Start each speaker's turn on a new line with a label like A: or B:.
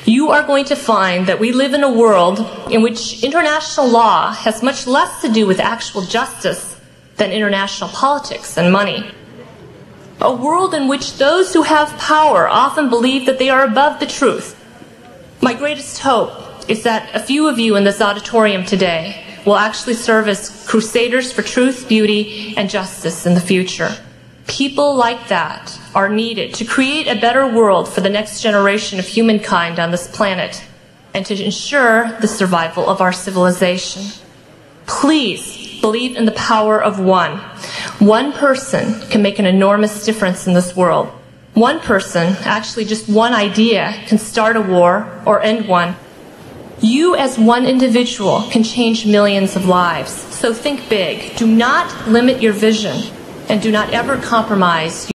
A: you are going to find that we live in a world in which international law has much less to do with actual justice than international politics and money. A world in which those who have power often believe that they are above the truth. My greatest hope is that a few of you in this auditorium today will actually serve as crusaders for truth, beauty, and justice in the future. People like that are needed to create a better world for the next generation of humankind on this planet and to ensure the survival of our civilization. Please believe in the power of one. One person can make an enormous difference in this world. One person, actually just one idea, can start a war or end one. You as one individual can change millions of lives. So think big. Do not limit your vision and do not ever compromise